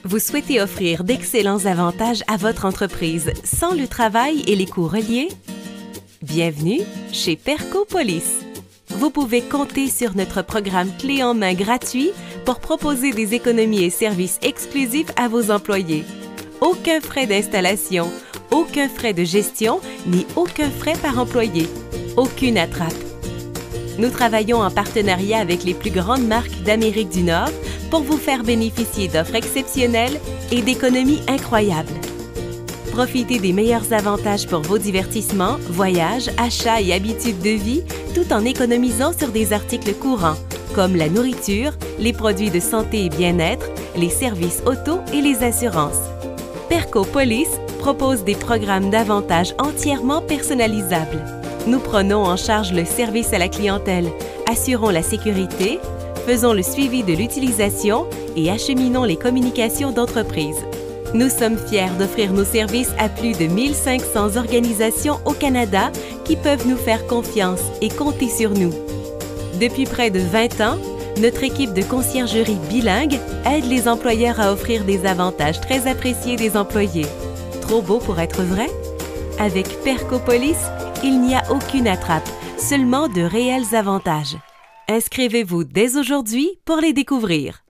Vous souhaitez offrir d'excellents avantages à votre entreprise sans le travail et les coûts reliés? Bienvenue chez Percopolis. Vous pouvez compter sur notre programme clé en main gratuit pour proposer des économies et services exclusifs à vos employés. Aucun frais d'installation, aucun frais de gestion, ni aucun frais par employé. Aucune attrape. Nous travaillons en partenariat avec les plus grandes marques d'Amérique du Nord pour vous faire bénéficier d'offres exceptionnelles et d'économies incroyables. Profitez des meilleurs avantages pour vos divertissements, voyages, achats et habitudes de vie, tout en économisant sur des articles courants, comme la nourriture, les produits de santé et bien-être, les services auto et les assurances. Percopolis propose des programmes d'avantages entièrement personnalisables. Nous prenons en charge le service à la clientèle, assurons la sécurité, faisons le suivi de l'utilisation et acheminons les communications d'entreprise. Nous sommes fiers d'offrir nos services à plus de 1500 organisations au Canada qui peuvent nous faire confiance et compter sur nous. Depuis près de 20 ans, notre équipe de conciergerie bilingue aide les employeurs à offrir des avantages très appréciés des employés. Trop beau pour être vrai? Avec Percopolis, il n'y a aucune attrape, seulement de réels avantages. Inscrivez-vous dès aujourd'hui pour les découvrir.